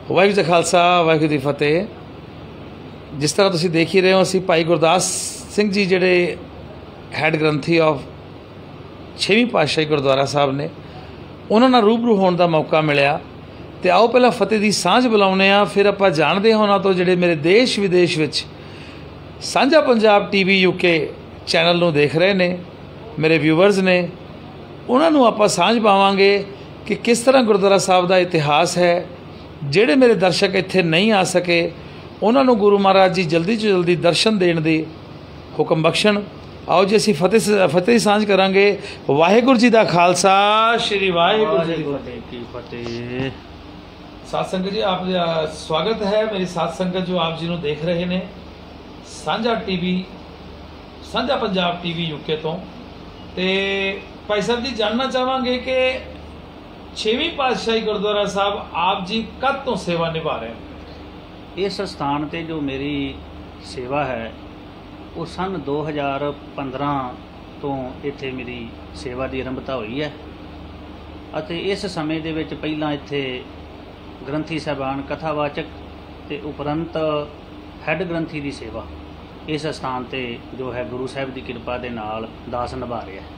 वाहिगुरू जी खालसा वाहिगुरू जी फतेह। जिस तरह तुसीं देख ही रहे हो, असीं भाई गुरदास सिंह जी जिहड़े हैड ग्रंथी ऑफ 6वीं पातशाही गुरुद्वारा साहब ने, उन्हां नाल रूबरू होने का मौका मिलिया। तो आओ पहला फतेह की सांझ बुलाउने आ, फिर आपां जाणदे हां उन्हां तो जिहड़े मेरे देश विदेश विच साझा पंजाब टीवी यूके चैनल नूं देख रहे ने, मेरे व्यूवर्स ने, उन्हां नूं आपां सांझ पावांगे कि किस तरह गुरुद्वारा साहब का इतिहास है। जिहड़े मेरे दर्शक इत्थे नहीं आ सके, उन्हां नूं गुरु महाराज जी जल्दी तो जल्दी दर्शन देण दी हुक्म बख्शण। आओ जी असीं फतेह सांझ करांगे। वाहिगुरू जी दा खालसा, श्री वाहिगुरू जी की फतेह। साध संगत जी, आप स्वागत है। मेरी साध संगत जो आप जी नूं देख रहे ने साझा टीवी, साझा पंजाब टीवी यूके तो भाई साहब जी जानना चाहांगे कि 6वीं पातशाही गुरुद्वारा साहब आप जी कद तो सेवा निभा रहे हैं? इस स्थान ते जो मेरी सेवा है वो सन 2015 तो इत्थे मेरी सेवा की आरंभता हुई है। अते इस समय दे विच पहलां इत्थे ग्रंथी साहबान कथावाचक ते उपरंत हैड ग्रंथी की सेवा इस स्थान ते जो है गुरु साहब की कृपा दे नाल दास निभा रहा है।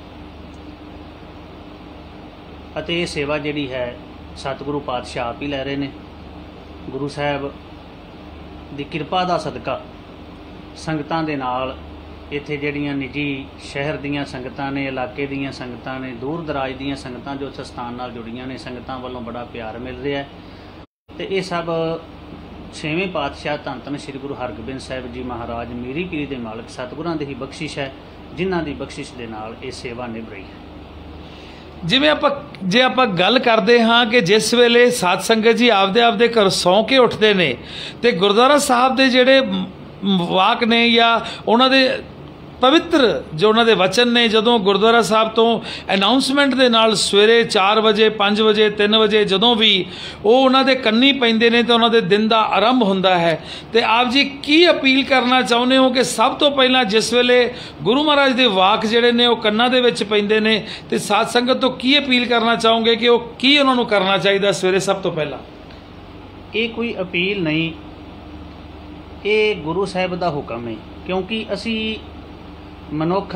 अते ये सेवा जिहड़ी है सतगुरु पातशाह आप ही लै रहे ने। गुरु साहब की कृपा का सदका संगतां दे नाल इत्थे जिहड़ियां निजी शहर दीयां संगतां ने, इलाके दीयां संगतां ने, दूर दराज दीयां संगतां जो इस स्थान नाल जुड़ियां ने, संगतां वालों बड़ा प्यार मिल रहा है। तो ये सब 6वें पातशाह धन धन श्री गुरु हरगोबिंद साहिब जी महाराज मीरी पीरी दे मालक सतगुरां दी ही बख्शिश है, जिन्हां दी बख्शिश दे नाल ये सेवा निभ रही है। जिवें आप गल करते हाँ कि जिस वेले साध संगत जी आपदे आपदे घर सौ के उठते ने ते गुरुद्वारा साहब दे जिहड़े वाक ने या उन्हां दे पवित्र जो उन्हां दे वचन ने, जदों गुरुद्वारा साहब तो अनाउंसमेंट दे नाल सवेरे 4 बजे 5 बजे 3 बजे जदों भी वो उन्हां दे कन्नी पैंदे ने तो उन्हां दे दिन का आरंभ हुंदा है। तो आप जी की अपील करना चाहुंदे हो कि सब तो पहला जिस वेले गुरु महाराज दे वाक जिहड़े ने वो कन्नां दे विच पैंदे ने ते साध संगत तो की अपील करना चाहोगे कि वो की उन्हां नूं करना चाहिए सवेरे सब तो पहला? ये कोई अपील नहीं, ये गुरु साहब का हुक्म है। क्योंकि असी मनुख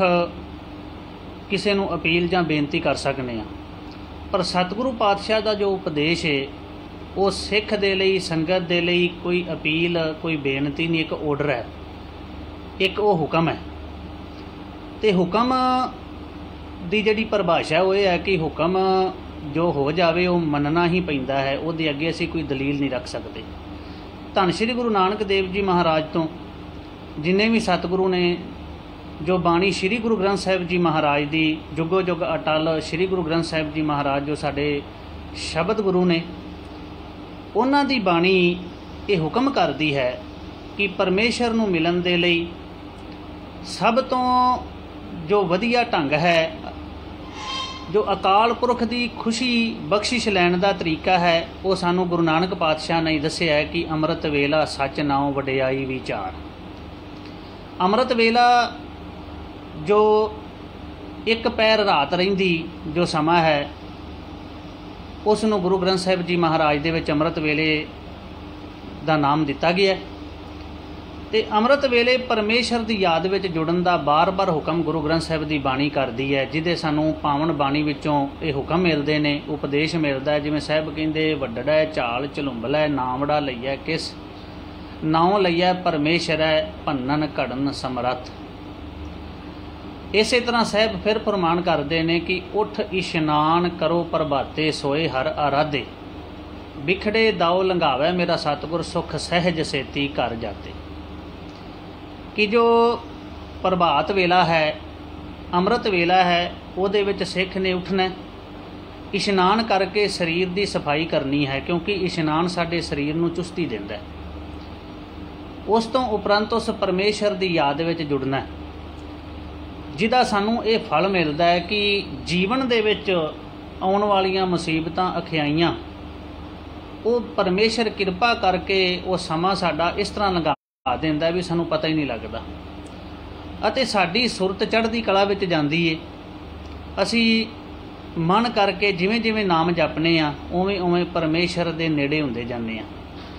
किसी नूं अपील जां बेनती कर सकते हैं, पर सतगुरु पातशाह का जो उपदेश है वो सिख दे लई, संगत दे लई कोई अपील कोई बेनती नहीं, एक ऑर्डर है, एक वो हुक्म है। तो हुक्म की जिहड़ी परिभाषा वो है कि हुक्म जो हो जाए वो मनना ही पैंदा है, उहदे अगे असीं कोई दलील नहीं रख सकते। धन श्री गुरु नानक देव जी महाराज तो जिन्ने भी सतगुरु ने जो बाणी श्री गुरु ग्रंथ साहिब जी महाराज की जुगो जुग अटल श्री गुरु ग्रंथ साहिब जी महाराज जो साडे शब्द गुरु ने, उन्हां दी बाणी ये हुक्म करती है कि परमेश्वर नूं मिलन दे लई सब तो जो वधिया ढंग है, जो अकाल पुरख की खुशी बख्शिश लैण का तरीका है, वो सानू गुरु नानक पातशाह ने दस्सिया है कि अमृत वेला सच नाओ वडियाई विचार। अमृत वेला जो एक पैर रात रहिंदी जो समा है, उसनूं गुरु ग्रंथ साहिब जी महाराज दे विच अमृत वेले का नाम दिता गया। तो अमृत वेले परमेश्वर की याद में जुड़न का बार बार हुक्म गुरु ग्रंथ साहिब की बाणी करती है, जिदे सानू पावन बाणी विचों ये हुक्म मिलते हैं, उपदेश मिलता है। जिवें साहिब कहिंदे वड्डड़ा झाल झलुंबलै नामड़ा लईऐ किस, नाउं लईऐ परमेश्वर है भन्नन घड़न समरथ। इस तरह साहब फिर फरमान करते हैं कि उठ इशनान करो प्रभाते सोए हर आराधे, बिखड़े दाओ लंघावै मेरा सतगुर सुख सहज सेती कर जाते। कि जो प्रभात वेला है, अमृत वेला है, उहदे विच सिख ने उठना, इशनान करके शरीर की सफाई करनी है, क्योंकि इशनान साडे शरीर नूं चुस्ती दिंदा है। उस तो उपरंत उस परमेश्वर की याद में जुड़ना है, जिहदा सानू ये फल मिलता है कि जीवन दे विच आउण वालियां मुसीबतां अखियाइयां वो परमेश्वर कृपा करके वो समा साडा इस तरह लंघा दिंदा भी सानू पता ही नहीं लगता, अते साडी सुरत चढ़दी कला विच जांदी है। असी मन करके जिवें जिवें नाम जपने आ उवें उवें परमेश्वर दे नेड़े हुंदे जांदे आ।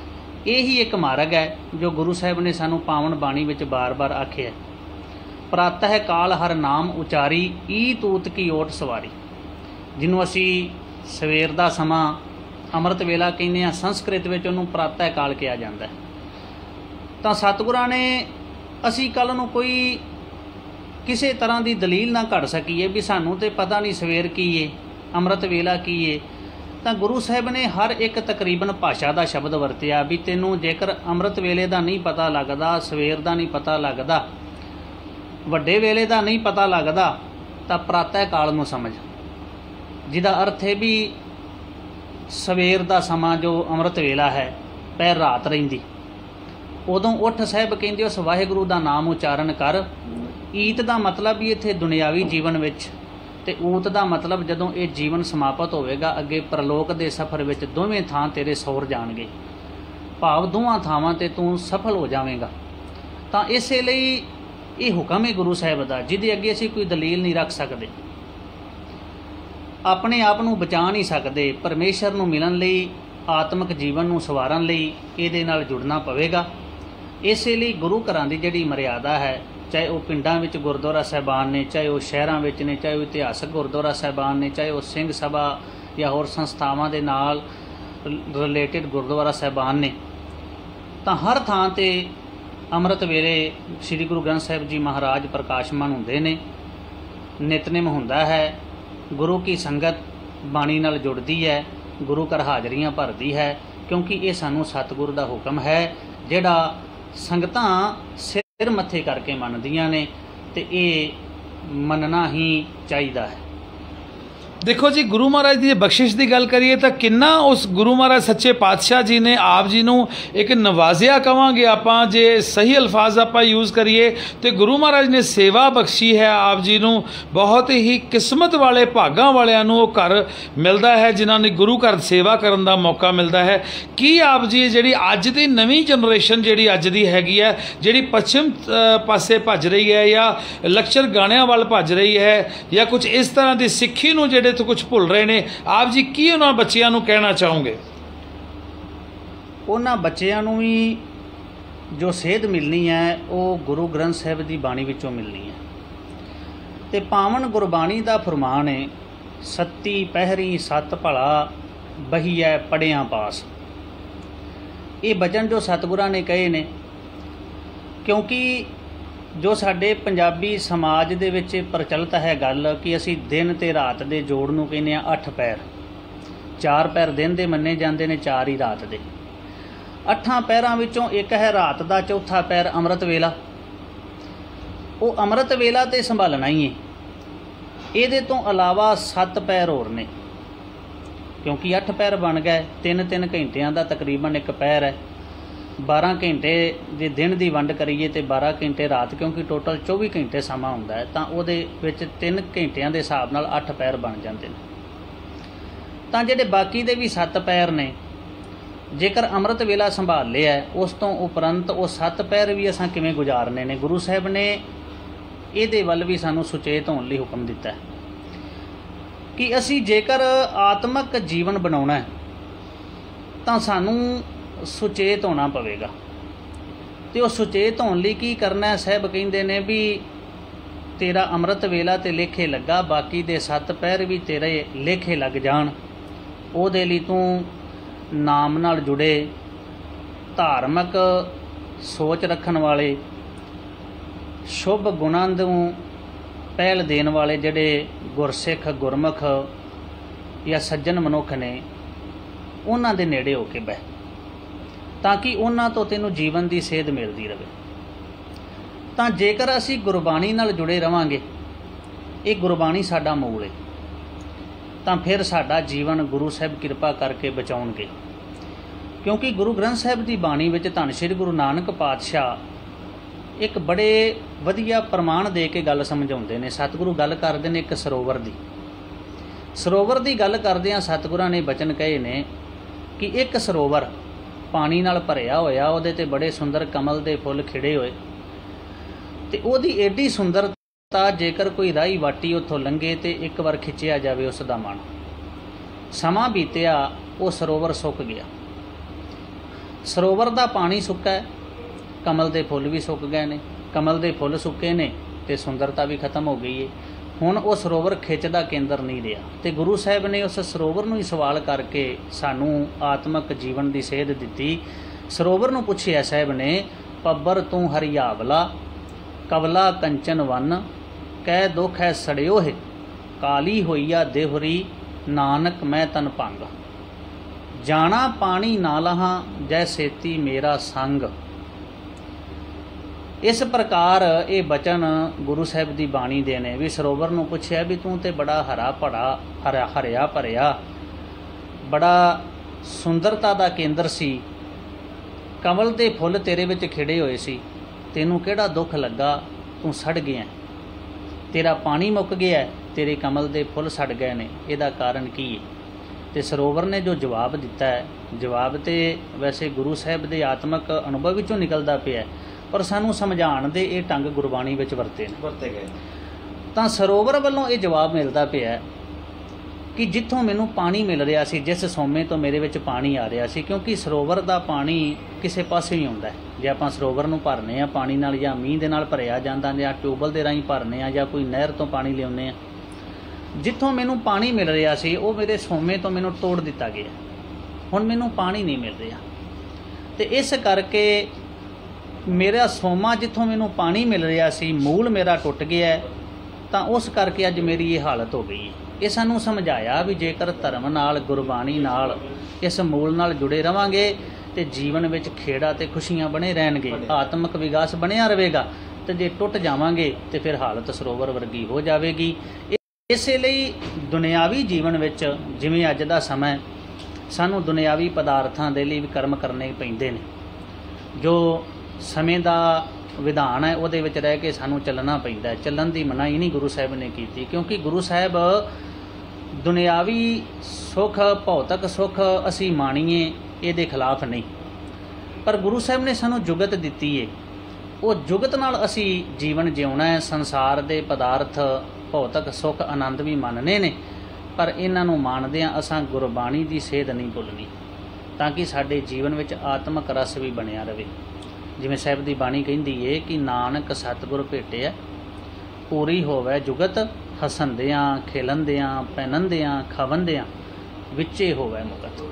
यही एक मार्ग है जो गुरु साहिब ने सानू पावन बाणी विच बार बार आखे है। प्रातः काल हर नाम उचारी ई तूत की ओट सवारी, जिन्हों असी सवेर का समा अमृत वेला कहने, संस्कृत में उन्होंने प्रातः काल कहा जाता है। तो सतगुरां ने असी कल नूं कोई किसी तरह की दलील ना घड़ सकीए भी सानू तो पता नहीं सवेर की है, अमृत वेला की है। तो गुरु साहिब ने हर एक तकरीबन भाषा का शब्द वरतिया भी तेनों जेकर अमृत वेले का नहीं पता लगता, सवेर का नहीं पता लगता, वड्डे वेले का नहीं पता लगता, तो प्रातः काल नूं समझ, जिहदा अर्थ है भी सवेर का समा जो अमृत वेला है, पैर रात रहिंदी, उदों उठ साहिब कहंदे उस वाहिगुरू का नाम उचारण कर। ईत का मतलब भी इत्थे दुनियावी जीवन विच ते ऊत का मतलब जदों ये जीवन समाप्त होवेगा, अगे परलोक के सफ़र विच दोवें थां तेरे सौर जाणगे, भाव दोवां थावां ते तूं सफल हो जावेगा। तो इस लई ये हुक्म है गुरु साहिब का, जिहदे अगे असीं कोई दलील नहीं रख सकते, अपने आप नूं बचा नहीं सकते। परमेश्वर नूं मिलण लई, आत्मक जीवन नूं सवारन लई इहदे नाल जुड़ना पवेगा। इस लई गुरु घरां दी जिहड़ी मर्यादा है, चाहे वह पिंडां विच गुरद्वारा साहिबान ने, चाहे वह शहरां विच ने, चाहे वह इतिहासक गुरद्वारा साहिबान ने, चाहे वह सिंह सभा या होर संस्थावां दे नाल रिलेटिड गुरद्वारा साहिबान ने, तो हर थां ते अमृत वेले श्री गुरु ग्रंथ साहिब जी महाराज प्रकाशमान हुंदे ने, नितनेम हुंदा है, गुरु की संगत बाणी नाल जुड़दी है, गुरु घर हाजरियां भरदी है, क्योंकि ये सानू सतगुर दा हुक्म है जिहड़ा संगतां सिर मत्थे करके मनदियां ने, ते ये मनना ही चाहिदा है। देखो जी, गुरु महाराज की बख्शिश की गल करिए तो किन्ना उस गुरु महाराज सच्चे पातशाह जी ने आप जी नूं एक नवाजिया कहांगे आपां, जे सही अल्फाज आपां यूज़ करिए तो गुरु महाराज ने सेवा बख्शी है आप जी नूं। बहुत ही किस्मत वाले भागां वालियां नूं वो घर मिलता है जिन्हां ने गुरु घर सेवा करन दा मौका मिलता है। कि आप जी जिहड़ी अज दी नवीं जनरेशन जिहड़ी अज दी हैगी है, जिहड़ी पश्चिम पासे भज रही है या लक्चर गाणियां वाल भज रही है या कुछ इस तरह की सिੱਖੀ नूं जिहड़े तो कुछ भुल रहे ने, आप जी की उन्होंने बच्चों को कहना चाहोगे? उन्होंने बच्चों को भी जो सेध मिलनी है वो गुरु ग्रंथ साहिब की बाणी विचों मिलनी है। तो पावन गुरबाणी का फरमान है, सत्ती पहरी सत भला बहीए पढ़िया पास। ये वचन जो सतगुरां ने कहे ने, क्योंकि जो साडे पंजाबी समाज दे विच प्रचलित है गल कि असी दिन ते रात दे जोड़ नूं कहने 8 पैर, 4 पैर दिन दे मन्ने जांदे ने, 4 ही रात दे। 8 पैरां विचों एक है रात दा चौथा पैर अमृत वेला। वो अमृत वेला ते संभालना ही है। इहदे तो अलावा 7 पैर होर ने, क्योंकि 8 पैर बन गए, 3-3 घंटियां दा तकरीबन एक पैर है। 12 घंटे जे दिन की वंड करिए तो 12 घंटे रात, क्योंकि टोटल 24 घंटे समा हुंदा है, तो उहदे विच 3 घंटियां दे हिसाब नाल 8 पैर बन जाते हैं। तो जिहड़े बाकी दे भी 7 पैर ने, जेकर अमृत वेला संभाल लिया उस तो उपरंत वो 7 पैर भी असां किवें गुजारने ने, गुरु साहिब ने इहदे वल भी सानू सुचेत होने लई हुक्म दिता है कि असी जेकर आत्मक जीवन बनाउणा है तो सानू सुचेत होना पवेगा। तो वो सुचेत होने लई की करना है? साहब कहिंदे ने भी तेरा अमृत वेला ते लेखे लगा, बाकी दे 7 पैर भी तेरे लेखे लग जाण। उहदे लई तूं नाम नाल जुड़े, धार्मिक सोच रखण वाले, शुभ गुणां नूं पहल देण वाले जिहड़े गुरसिख गुरमुख या सज्जन मनुख ने, उन्हां दे नेड़े हो के बह, ताकि उन्हां तो तैनूं जीवन की सेध मिलती रहे। तो जेकर असी गुरबाणी नाल जुड़े रहांगे, ये गुरबाणी साडा मूल है, तो फिर साडा जीवन गुरु साहिब किरपा करके बचाउणगे। क्योंकि गुरु ग्रंथ साहिब की बाणी विच धन श्री गुरु नानक पातशाह एक बड़े वधिया प्रमाण दे के गल समझाउंदे ने। सतगुरु गल करदे ने एक सरोवर की गल करदिआं सतगुरां ने बचन कहे ने कि एक सरोवर पानी नाल भरिया होया, उहदे ते बड़े सुंदर कमल दे फुੱਲ खिड़े होए, ते उहदी एडी सुंदरता जेकर कोई राही वाटी उत्थों लंघे तो एक बार खिंचिया जाए उसका मन। समा बीतिया, वो सरोवर सुक गया। ਸਰੋਵਰ ਦਾ ਪਾਣੀ ਸੁੱਕਾ ਹੈ, ਕਮਲ ਦੇ ਫੁੱਲ ਵੀ ਸੁੱਕ ਗਏ ਨੇ। ਕਮਲ ਦੇ ਫੁੱਲ ਸੁੱਕੇ ਨੇ ਤੇ ਸੁੰਦਰਤਾ ਵੀ ਖਤਮ ਹੋ ਗਈ ਹੈ। ਹੁਣ ਉਹ ਸਰੋਵਰ ਖਿੱਚ ਦਾ ਕੇਂਦਰ ਨਹੀਂ ਰਿਹਾ। ਤੇ ਗੁਰੂ ਸਾਹਿਬ ਨੇ ਉਸ ਸਰੋਵਰ ਨੂੰ ਹੀ ਸਵਾਲ ਕਰਕੇ ਸਾਨੂੰ ਆਤਮਿਕ ਜੀਵਨ ਦੀ ਸੇਧ ਦਿੱਤੀ। ਸਰੋਵਰ ਨੂੰ ਪੁੱਛਿਆ ਸਾਹਿਬ ਨੇ, ਪੱਬਰ ਤੂੰ ਹਰਿਆਵਲਾ, ਕਵਲਾ ਕੰਚਨ ਵਨ, ਕਹਿ ਦੁੱਖ ਹੈ ਸੜਿਓ ਹੈ, ਕਾਲੀ ਹੋਈਆ ਦੇਹੁਰੀ, ਨਾਨਕ ਮੈਂ ਤਨ ਭੰਗ, ਜਾਣਾ ਪਾਣੀ ਨਾ ਲਹਾਂ, ਜੈ ਸੇਤੀ ਮੇਰਾ ਸੰਗ। ਇਸ ਪ੍ਰਕਾਰ ਇਹ ਬਚਨ ਗੁਰੂ ਸਾਹਿਬ ਦੀ ਬਾਣੀ ਦੇ ਨੇ। ਵੀ ਸਰੋਵਰ ਨੂੰ ਪੁੱਛਿਆ ਵੀ ਤੂੰ ਤੇ ਬੜਾ ਹਰਿਆ ਭਰਿਆ, ਬੜਾ ਸੁੰਦਰਤਾ ਦਾ ਕੇਂਦਰ ਸੀ, ਕਮਲ ਦੇ ਫੁੱਲ ਤੇਰੇ ਵਿੱਚ ਖਿੜੇ ਹੋਏ ਸੀ, ਤੈਨੂੰ ਕਿਹੜਾ ਦੁੱਖ ਲੱਗਾ, ਤੂੰ ਸੜ ਗਿਆ, ਤੇਰਾ ਪਾਣੀ ਮੁੱਕ ਗਿਆ, ਤੇਰੇ ਕਮਲ ਦੇ ਫੁੱਲ ਸੜ ਗਏ ਨੇ, ਇਹਦਾ ਕਾਰਨ ਕੀ ਹੈ? ਤੇ ਸਰੋਵਰ ਨੇ ਜੋ ਜਵਾਬ ਦਿੱਤਾ ਹੈ, ਜਵਾਬ ਤੇ ਵੈਸੇ ਗੁਰੂ ਸਾਹਿਬ ਦੇ ਆਤਮਿਕ ਅਨੁਭਵ ਵਿੱਚੋਂ ਨਿਕਲਦਾ ਪਿਆ, ਪਰ ਸਾਨੂੰ ਸਮਝਾਉਣ ਦੇ ਇਹ ਢੰਗ ਗੁਰਬਾਣੀ ਵਿੱਚ ਵਰਤੇ ਗਏ। ਤਾਂ ਸਰੋਵਰ ਵੱਲੋਂ ਇਹ ਜਵਾਬ ਮਿਲਦਾ ਪਿਆ ਕਿ ਜਿੱਥੋਂ ਮੈਨੂੰ ਪਾਣੀ ਮਿਲ ਰਿਹਾ ਸੀ, ਜਿਸ ਸੋਮੇ ਤੋਂ ਮੇਰੇ ਵਿੱਚ ਪਾਣੀ ਆ ਰਿਹਾ ਸੀ, ਕਿਉਂਕਿ ਸਰੋਵਰ ਦਾ ਪਾਣੀ ਕਿਸੇ ਪਾਸੇ ਹੀ ਆਉਂਦਾ। ਜੇ ਆਪਾਂ ਸਰੋਵਰ ਨੂੰ ਭਰਨੇ ਆ ਪਾਣੀ ਨਾਲ, ਜਾਂ ਮੀਂਹ ਦੇ ਨਾਲ ਭਰਿਆ ਜਾਂਦਾ, ਜਾਂ ਟਿਊਬਵੈੱਲ ਦੇ ਰਾਹੀਂ ਭਰਨੇ ਆ, ਜਾਂ ਕੋਈ ਨਹਿਰ ਤੋਂ ਪਾਣੀ ਲਿਆਉਂਦੇ ਆ, ਜਿੱਥੋਂ ਮੈਨੂੰ ਪਾਣੀ ਮਿਲ ਰਿਹਾ ਸੀ ਉਹ ਮੇਰੇ ਸੋਮੇ ਤੋਂ ਮੈਨੂੰ ਤੋੜ ਦਿੱਤਾ ਗਿਆ। ਹੁਣ ਮੈਨੂੰ ਪਾਣੀ ਨਹੀਂ ਮਿਲ ਰਿਹਾ, ਤੇ ਇਸ ਕਰਕੇ ਮੇਰਾ ਸੋਮਾ ਜਿੱਥੋਂ ਮੈਨੂੰ ਪਾਣੀ ਮਿਲ ਰਿਹਾ ਸੀ, ਮੂਲ ਮੇਰਾ ਟੁੱਟ ਗਿਆ, ਤਾਂ ਉਸ ਕਰਕੇ ਅੱਜ ਮੇਰੀ ਇਹ ਹਾਲਤ ਹੋ ਗਈ। ਇਹ ਸਾਨੂੰ ਸਮਝਾਇਆ ਵੀ ਜੇਕਰ ਧਰਮ ਨਾਲ, ਗੁਰਬਾਣੀ ਨਾਲ, ਇਸ ਮੂਲ ਨਾਲ ਜੁੜੇ ਰਵਾਂਗੇ ਤੇ ਜੀਵਨ ਵਿੱਚ ਖੇੜਾ ਤੇ ਖੁਸ਼ੀਆਂ ਬਣੇ ਰਹਿਣਗੇ, ਆਤਮਿਕ ਵਿਕਾਸ ਬਣਿਆ ਰਹੇਗਾ। ਤੇ ਜੇ ਟੁੱਟ ਜਾਵਾਂਗੇ ਤੇ ਫਿਰ ਹਾਲਤ ਸਰੋਵਰ ਵਰਗੀ ਹੋ ਜਾਵੇਗੀ। ਇਸੇ ਲਈ ਦੁਨਿਆਵੀ ਜੀਵਨ ਵਿੱਚ, ਜਿਵੇਂ ਅੱਜ ਦਾ ਸਮਾਂ, ਸਾਨੂੰ ਦੁਨਿਆਵੀ ਪਦਾਰਥਾਂ ਦੇ ਲਈ ਵੀ ਕਰਮ ਕਰਨੇ ਪੈਂਦੇ ਨੇ। ਜੋ ਸਮੇਂ ਦਾ ਵਿਧਾਨ ਹੈ ਉਹਦੇ ਵਿੱਚ ਰਹਿ ਕੇ ਸਾਨੂੰ ਚੱਲਣਾ ਪੈਂਦਾ। ਚੱਲਣ ਦੀ ਮਨਾਹੀ ਨਹੀਂ ਗੁਰੂ ਸਾਹਿਬ ਨੇ ਕੀਤੀ, ਕਿਉਂਕਿ ਗੁਰੂ ਸਾਹਿਬ ਦੁਨਿਆਵੀ ਸੁੱਖ, ਭੌਤਿਕ ਸੁੱਖ ਅਸੀਂ ਮਾਣੀਏ ਇਹਦੇ ਖਿਲਾਫ ਨਹੀਂ, ਪਰ ਗੁਰੂ ਸਾਹਿਬ ਨੇ ਸਾਨੂੰ ਜੁਗਤ ਦਿੱਤੀ ਹੈ, ਉਹ ਜੁਗਤ ਨਾਲ ਅਸੀਂ ਜੀਵਨ ਜਿਉਣਾ ਹੈ। ਸੰਸਾਰ ਦੇ ਪਦਾਰਥ, ਭੌਤਿਕ ਸੁੱਖ, ਆਨੰਦ ਵੀ ਮੰਨਣੇ ਨੇ, ਪਰ ਇਹਨਾਂ ਨੂੰ ਮੰਨਦਿਆਂ ਅਸਾਂ ਗੁਰਬਾਣੀ ਦੀ ਸੇਧ ਨਹੀਂ ਭੁੱਲਣੀ, ਤਾਂ ਕਿ ਸਾਡੇ ਜੀਵਨ ਵਿੱਚ ਆਤਮਿਕ ਰਸ ਵੀ ਬਣਿਆ ਰਹੇ। ਜਿਵੇਂ ਸਾਹਿਬ ਦੀ ਬਾਣੀ ਕਹਿੰਦੀ ਏ ਕਿ ਨਾਨਕ ਸਤਿਗੁਰ ਭੇਟਿਆ, ਪੂਰੀ ਹੋਵੇ ਜੁਗਤ, ਹਸੰਦਿਆਂ ਖੇਲੰਦਿਆਂ, ਪਹਿਨੰਦਿਆਂ ਖਵੰਦਿਆਂ, ਵਿੱਚੇ ਹੋਵੇ ਮੁਕਤ।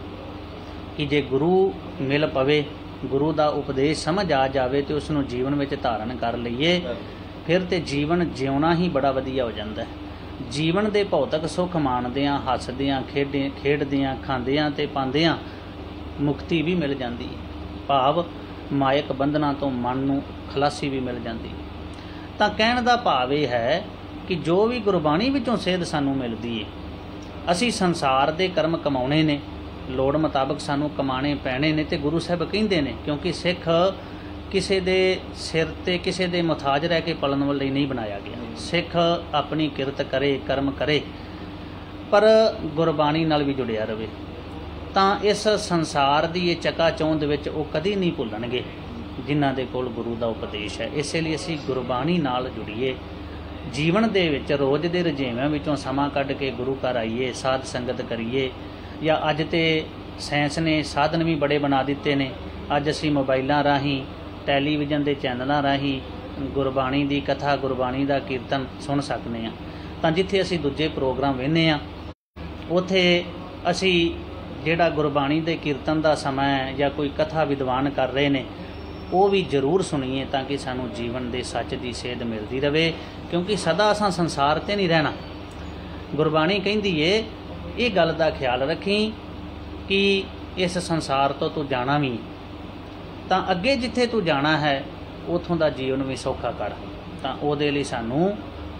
ਕਿ ਜੇ ਗੁਰੂ ਮਿਲ ਪਵੇ, ਗੁਰੂ ਦਾ ਉਪਦੇਸ਼ ਸਮਝ ਆ ਜਾਵੇ ਤੇ ਉਸ ਨੂੰ ਜੀਵਨ ਵਿੱਚ ਧਾਰਨ ਕਰ ਲਈਏ, ਫਿਰ ਤੇ ਜੀਵਨ ਜਿਉਣਾ ਹੀ ਬੜਾ ਵਧੀਆ ਹੋ ਜਾਂਦਾ ਹੈ। ਜੀਵਨ ਦੇ ਭੌਤਿਕ ਸੁੱਖ ਮਾਣਦਿਆਂ, ਹੱਸਦਿਆਂ, ਖੇਡਦਿਆਂ, ਖਾਂਦਿਆਂ ਤੇ ਪਾਉਂਦਿਆਂ ਮੁਕਤੀ ਵੀ ਮਿਲ ਜਾਂਦੀ ਹੈ, ਭਾਵ ਮਾਇਕ ਬੰਧਨਾਂ ਤੋਂ ਮਨ ਨੂੰ ਖਲਾਸੀ ਵੀ ਮਿਲ ਜਾਂਦੀ। ਤਾਂ ਕਹਿਣ ਦਾ ਭਾਵ ਇਹ ਹੈ ਕਿ ਜੋ ਵੀ ਗੁਰਬਾਣੀ ਵਿੱਚੋਂ ਸੇਧ ਸਾਨੂੰ ਮਿਲਦੀ ਹੈ, ਅਸੀਂ ਸੰਸਾਰ ਦੇ ਕਰਮ ਕਮਾਉਣੇ ਨੇ, ਲੋੜ ਮੁਤਾਬਕ ਸਾਨੂੰ ਕਮਾਣੇ ਪੈਣੇ ਨੇ। ਤੇ ਗੁਰੂ ਸਾਹਿਬ ਕਹਿੰਦੇ ਨੇ, ਕਿਉਂਕਿ ਸਿੱਖ ਕਿਸੇ ਦੇ ਸਿਰ ਤੇ, ਕਿਸੇ ਦੇ ਮੁਹਤਾਜ ਰਹਿ ਕੇ ਪਲਣ ਲਈ ਨਹੀਂ ਬਣਾਇਆ ਗਿਆ। ਸਿੱਖ ਆਪਣੀ ਕਿਰਤ ਕਰੇ, ਕਰਮ ਕਰੇ, ਪਰ ਗੁਰਬਾਣੀ ਨਾਲ ਵੀ ਜੁੜਿਆ ਰਹੇ। ਤਾਂ ਇਸ ਸੰਸਾਰ ਦੀ ਇਹ ਚਕਾਚੌਂਧ ਵਿੱਚ ਉਹ ਕਦੀ ਨਹੀਂ ਭੁੱਲਣਗੇ ਜਿਨ੍ਹਾਂ ਦੇ ਕੋਲ ਗੁਰੂ ਦਾ ਉਪਦੇਸ਼ ਹੈ। ਇਸੇ ਲਈ ਅਸੀਂ ਗੁਰਬਾਣੀ ਨਾਲ ਜੁੜੀਏ, ਜੀਵਨ ਦੇ ਵਿੱਚ ਰੋਜ਼ ਦੇ ਰੁਝੇਵਿਆਂ ਵਿੱਚੋਂ ਸਮਾਂ ਕੱਢ ਕੇ ਗੁਰੂ ਘਰ ਆਈਏ, ਸਾਧ ਸੰਗਤ ਕਰੀਏ। ਜਾਂ ਅੱਜ ਤੇ ਸਾਇੰਸ ਨੇ ਸਾਧਨ ਵੀ ਬੜੇ ਬਣਾ ਦਿੱਤੇ ਨੇ, ਅੱਜ ਅਸੀਂ ਮੋਬਾਈਲਾਂ ਰਾਹੀਂ, ਟੈਲੀਵਿਜ਼ਨ ਦੇ ਚੈਨਲਾਂ ਰਾਹੀਂ ਗੁਰਬਾਣੀ ਦੀ ਕਥਾ, ਗੁਰਬਾਣੀ ਦਾ ਕੀਰਤਨ ਸੁਣ ਸਕਦੇ ਹਾਂ। ਤਾਂ ਜਿੱਥੇ ਅਸੀਂ ਦੂਜੇ ਪ੍ਰੋਗਰਾਮ ਵੇਖਦੇ ਹਾਂ, ਉੱਥੇ ਅਸੀਂ ਜਿਹੜਾ ਗੁਰਬਾਣੀ ਦੇ ਕੀਰਤਨ ਦਾ ਸਮਾਂ ਹੈ ਜਾਂ ਕੋਈ ਕਥਾ ਵਿਦਵਾਨ ਕਰ ਰਹੇ ਨੇ, ਉਹ ਵੀ ਜ਼ਰੂਰ ਸੁਣੀਏ, ਤਾਂ ਕਿ ਸਾਨੂੰ ਜੀਵਨ ਦੇ ਸੱਚ ਦੀ ਸੇਧ ਮਿਲਦੀ ਰਹੇ। ਕਿਉਂਕਿ ਸਦਾ ਅਸਾਂ ਸੰਸਾਰ 'ਤੇ ਨਹੀਂ ਰਹਿਣਾ। ਗੁਰਬਾਣੀ ਕਹਿੰਦੀ ਏ ਇਹ ਗੱਲ ਦਾ ਖਿਆਲ ਰੱਖੀ ਕਿ ਇਸ ਸੰਸਾਰ ਤੋਂ ਤੂੰ ਜਾਣਾ ਵੀ, ਤਾਂ ਅੱਗੇ ਜਿੱਥੇ ਤੂੰ ਜਾਣਾ ਹੈ ਉੱਥੋਂ ਦਾ ਜੀਵਨ ਵੀ ਸੌਖਾ ਕਰ। ਤਾਂ ਉਹਦੇ ਲਈ ਸਾਨੂੰ